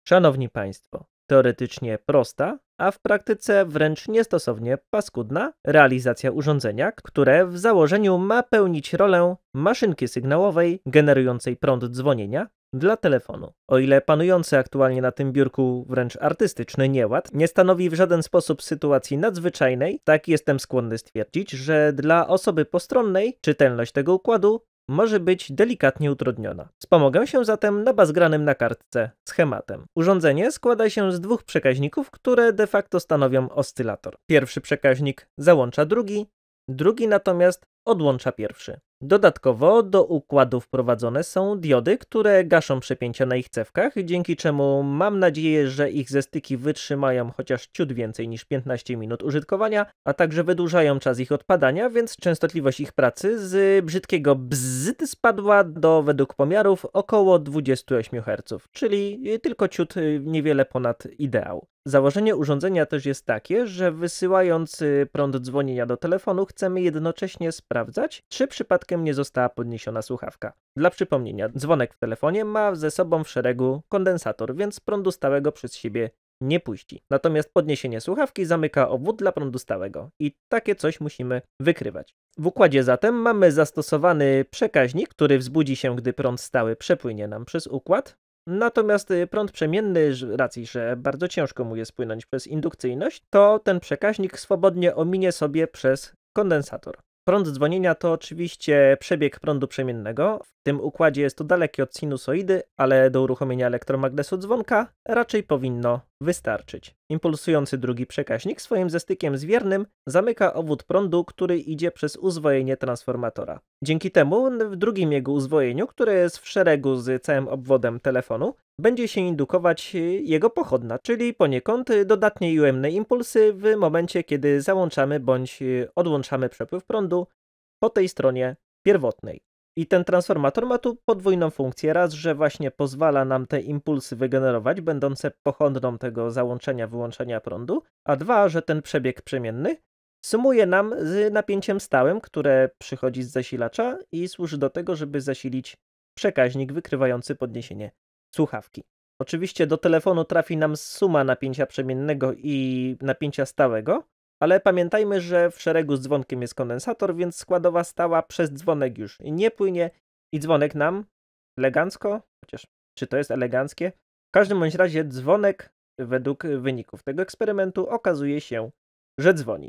Szanowni Państwo, teoretycznie prosta, a w praktyce wręcz niestosownie paskudna realizacja urządzenia, które w założeniu ma pełnić rolę maszynki sygnałowej generującej prąd dzwonienia dla telefonu. O ile panujący aktualnie na tym biurku wręcz artystyczny nieład nie stanowi w żaden sposób sytuacji nadzwyczajnej, tak jestem skłonny stwierdzić, że dla osoby postronnej czytelność tego układu może być delikatnie utrudniona. Wspomogę się zatem nabazgranym na kartce schematem. Urządzenie składa się z dwóch przekaźników, które de facto stanowią oscylator. Pierwszy przekaźnik załącza drugi, drugi natomiast odłącza pierwszy. Dodatkowo do układu wprowadzone są diody, które gaszą przepięcia na ich cewkach, dzięki czemu mam nadzieję, że ich zestyki wytrzymają chociaż ciut więcej niż 15 minut użytkowania, a także wydłużają czas ich odpadania, więc częstotliwość ich pracy z brzydkiego bzzzt spadła do według pomiarów około 28 Hz, czyli tylko ciut niewiele ponad ideał. Założenie urządzenia też jest takie, że wysyłając prąd dzwonienia do telefonu chcemy jednocześnie sprawdzać, czy przypadkiem nie została podniesiona słuchawka. Dla przypomnienia, dzwonek w telefonie ma ze sobą w szeregu kondensator, więc prądu stałego przez siebie nie puści. Natomiast podniesienie słuchawki zamyka obwód dla prądu stałego i takie coś musimy wykrywać. W układzie zatem mamy zastosowany przekaźnik, który wzbudzi się, gdy prąd stały przepłynie nam przez układ. Natomiast prąd przemienny, z racji, że bardzo ciężko mu jest płynąć przez indukcyjność, to ten przekaźnik swobodnie ominie sobie przez kondensator. Prąd dzwonienia to oczywiście przebieg prądu przemiennego. W tym układzie jest to dalekie od sinusoidy, ale do uruchomienia elektromagnesu dzwonka raczej powinno wystarczyć. Impulsujący drugi przekaźnik swoim zestykiem zwiernym zamyka obwód prądu, który idzie przez uzwojenie transformatora. Dzięki temu w drugim jego uzwojeniu, które jest w szeregu z całym obwodem telefonu, będzie się indukować jego pochodna, czyli poniekąd dodatnie i ujemne impulsy w momencie, kiedy załączamy bądź odłączamy przepływ prądu po tej stronie pierwotnej. I ten transformator ma tu podwójną funkcję. Raz, że właśnie pozwala nam te impulsy wygenerować, będące pochodną tego załączenia, wyłączenia prądu, a dwa, że ten przebieg przemienny sumuje nam z napięciem stałym, które przychodzi z zasilacza i służy do tego, żeby zasilić przekaźnik wykrywający podniesienie słuchawki. Oczywiście do telefonu trafi nam suma napięcia przemiennego i napięcia stałego, ale pamiętajmy, że w szeregu z dzwonkiem jest kondensator, więc składowa stała przez dzwonek już nie płynie i dzwonek nam elegancko, chociaż czy to jest eleganckie? W każdym bądź razie dzwonek według wyników tego eksperymentu okazuje się, że dzwoni.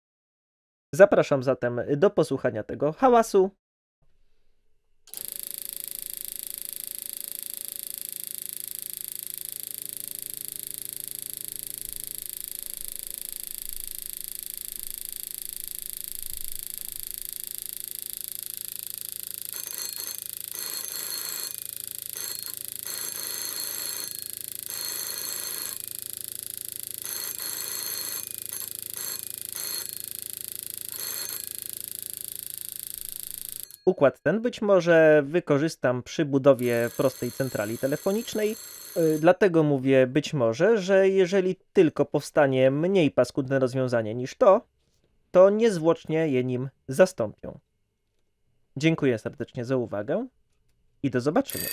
Zapraszam zatem do posłuchania tego hałasu. Układ ten być może wykorzystam przy budowie prostej centrali telefonicznej, dlatego mówię być może, że jeżeli tylko powstanie mniej paskudne rozwiązanie niż to niezwłocznie je nim zastąpią. Dziękuję serdecznie za uwagę i do zobaczenia.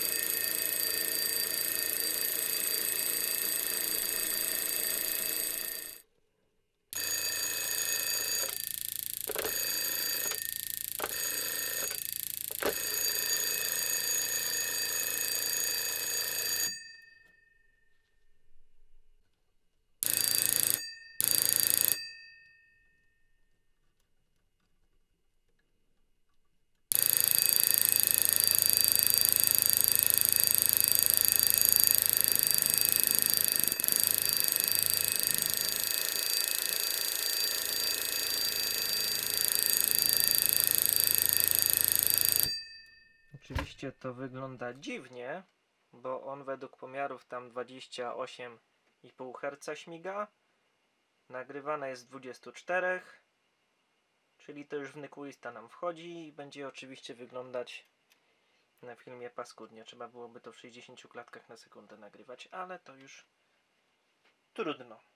Oczywiście to wygląda dziwnie, bo on według pomiarów tam 28,5 Hz śmiga. Nagrywane jest 24, czyli to już w nyquista nam wchodzi i będzie oczywiście wyglądać na filmie paskudnie. Trzeba byłoby to w 60 klatkach na sekundę nagrywać, ale to już trudno.